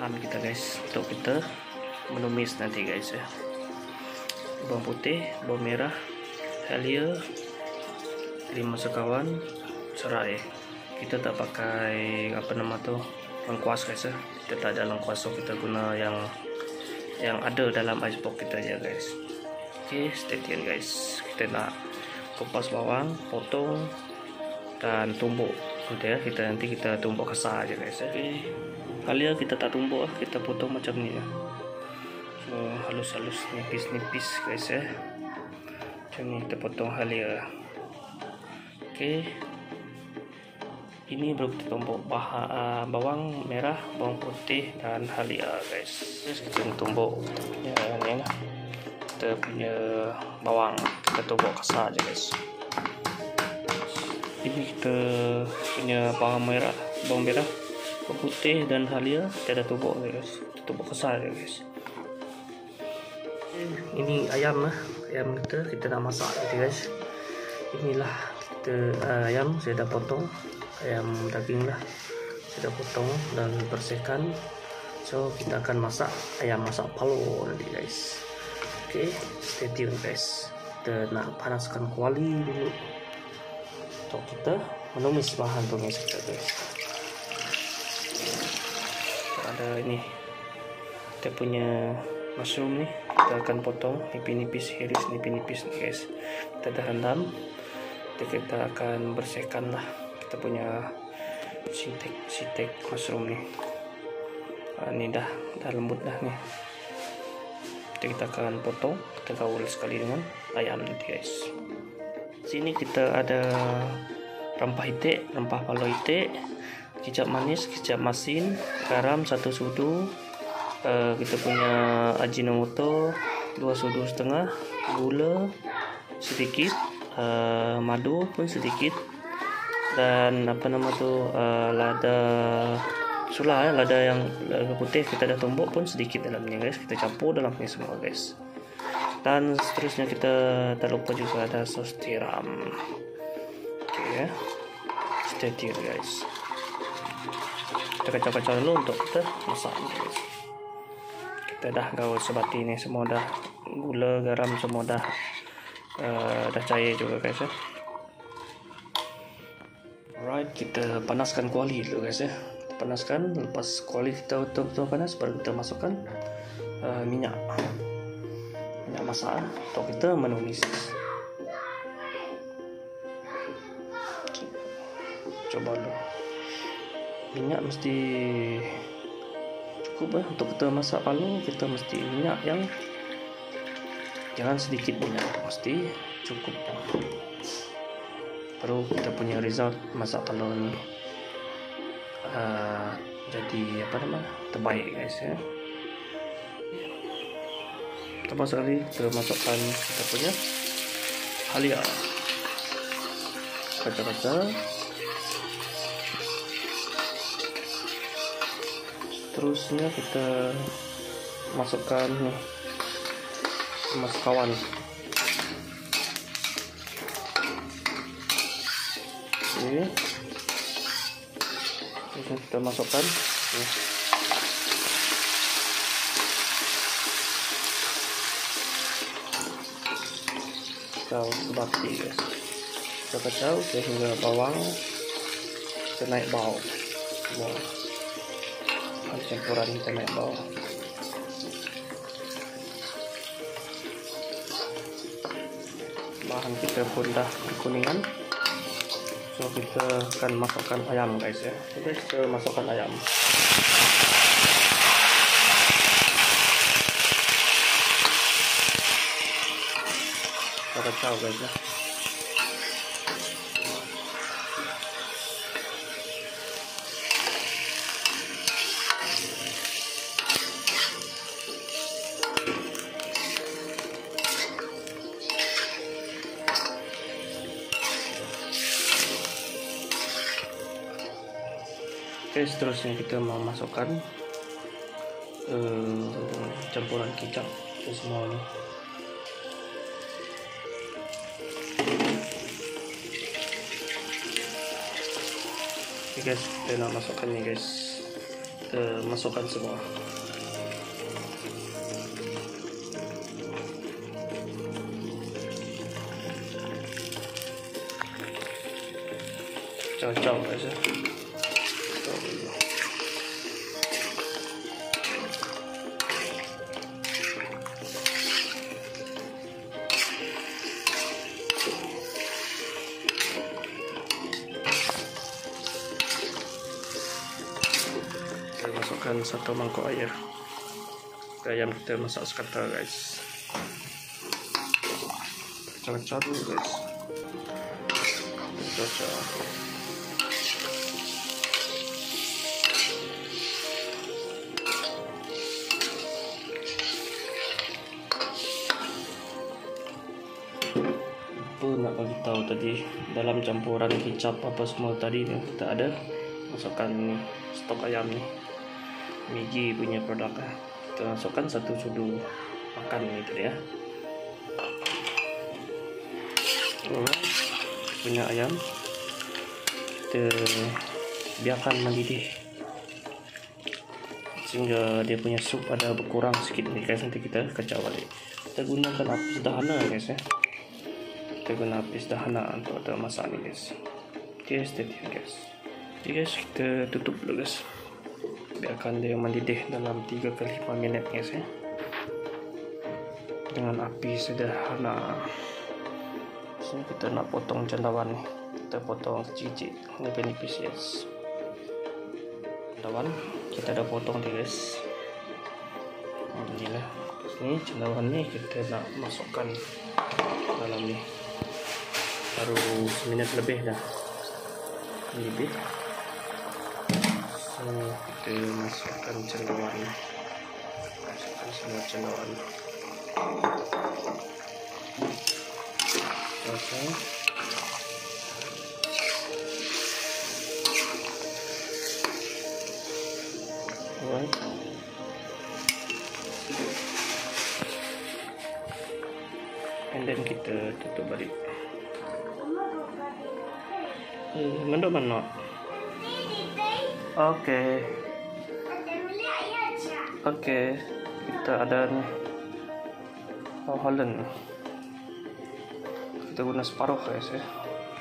bahan kita guys untuk kita menumis nanti guys ya. Bawang putih, bawang merah, halia, 5 sekawan, serai. Kita tak pakai lengkuas guys ya. Kita tak ada lengkuas, so kita guna yang ada dalam icebox kita aja guys. Oke, stay tune guys. Kita nak kupas bawang, potong dan tumbuk. Nanti kita tumbuk kasar aja guys ya. Oke. Halia kita tak tumbuk, kita potong macam ni ya. So halus-halus, nipis-nipis guys ya. Macam ni kita potong halia. Oke. Ini baru kita tumbuk bawang merah, bawang putih dan halia guys. Terus kita tumbuk kita punya bawang, kita tumbuk kasar aja guys. Ini kita punya bawang merah, bawang putih dan halia kita dah tumbuk guys. Kita tumbuk kasar aja guys. Ini ayam kita dah masak gitu guys. Inilah kita ayam saya dah potong, ayam daging lah saya dah potong dan bersihkan. So kita akan masak ayam masak palo nanti guys. Oke, stay tune guys. Kita nak panaskan kuali dulu untuk kita menumis bahan tumis kita guys. Ada ini kita punya mushroom nih, kita akan potong nipis-nipis, iris nipis-nipis nih guys. Kita dah rendam, kita akan bersihkan lah kita punya shiitake mushroom nih. Ini dah lembut dah nih. Kita akan potong, kita gaul sekali dengan ayam nanti guys. Sini kita ada rempah itik, rempah palo itik, kicap manis, kicap masin, garam 1 sudu, kita punya ajinomoto 2,5 sudu, gula sedikit, madu pun sedikit, dan lada sula ya, lada yang putih kita dah tumbuk pun sedikit dalamnya guys. Kita campur dalam ini semua guys. Dan seterusnya kita tak lupa juga ada sos tiram. Oke ya, stay tune guys. Kita kacau-kacau dulu untuk kita masak guys. Kita dah gaul sebati ini semua, dah gula, garam semua dah cair juga guys ya. Alright, kita panaskan kuali dulu guys ya. Kita panaskan, lepas kuali kita betul-betul panas baru kita masukkan minyak masak untuk kita menumis. Coba dulu, minyak mesti cukup untuk kita masak palu. Kita mesti minyak yang jangan sedikit minyak, mesti cukup, baru kita punya result masak palu ini jadi terbaik guys ya. Pertama sekali kita masukkan kita punya halia, kacang-kacang. Terusnya kita masukkan 5 sekawan. Oke. Terus kita masukkan kacau sebati guys. Kita kacau sehingga bawang naik bau semua. Campuran kita naik bau. Bahan kita pun dah kekuningan, so kita akan masukkan ayam guys ya. Oke, kita masukkan ayam. Kita kacau guys ya. Oke, seterusnya kita mau masukkan campuran kicap ke semua ini. Oke guys, kita nak masukkan ni guys. kita masukkan semua. Cocok guys ya. Kita masukkan 1 mangkok air. Ayam kita masak sekata guys. Cocok dulu guys. Cocok. Nak bagi tahu tadi dalam campuran kicap apa semua tadi nih, kita ada masukkan stok ayam nih, Migi punya produknya. Kita masukkan 1 sudu makan ini tadi ya. Punya ayam kita biarkan mendidih sehingga dia punya sup ada berkurang sedikit nih guys. Nanti kita kacau balik. Kita gunakan api sederhana guys ya. Kita guna api sederhana untuk masak ni guys. Okay, stay tune guys. Okay guys, kita tutup dulu guys. Biarkan dia mendidih dalam 3 ke 5 minit guys ya. Dengan api sederhana. Sini kita nak potong cendawan ni. Kita potong kecil-kecil, nipis-nipis guys. Cendawan kita dah potong dia guys. Inilah. Sini cendawan ni kita nak masukkan dalam ni. Baru seminit lebih dah lebih. So kita masukkan cendawan, masukkan semua cendawan. Okay. Alright. And then kita tutup balik. Mendok mana? Oke. Oke. Kita ada nih Holland. Kita guna separuh guys ya.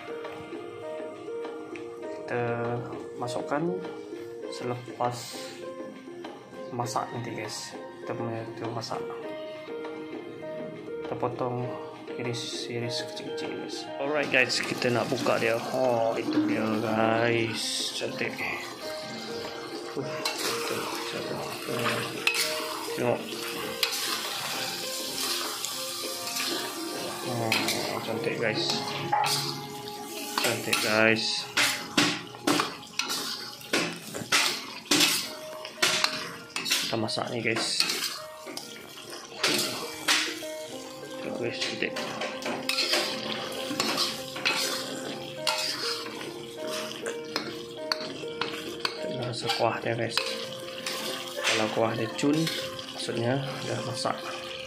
Kita masukkan selepas masak nanti guys. Kita masak. Kita potong iris-iris kecil-kecil guys. Alright guys, kita nak buka dia. Oh, itu dia guys. Cantik. Tengok. Oh, cantik guys. Cantik guys. Kita masak ni guys. Guys, cantik. Rasa kuah dia guys. Kalau kuah dia cun, maksudnya dah masak.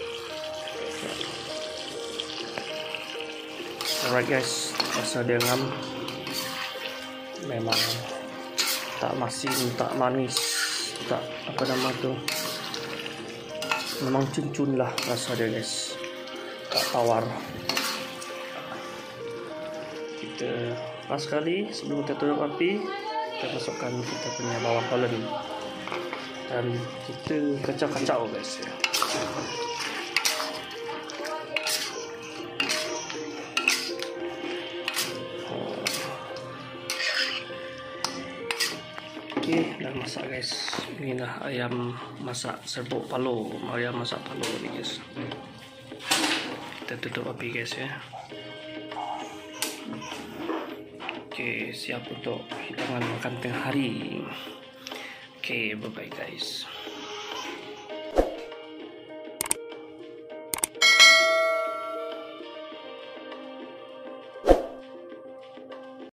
Alright guys, rasa dia ngam. Memang tak masin, tak manis, tak apa nama tu. Memang cun-cun lah rasa dia guys. Tak tawar. Kita pas sekali sebelum kita tutup api, kita masukkan kita punya bawang Holland dan kita kacau-kacau guys ya. Okey, dah masak guys. Inilah ayam masak serbuk Palo, ayam masak Palo ni guys. Kita tutup api guys ya. Oke, siap untuk hidangan makan tengah hari. Oke, bye bye guys.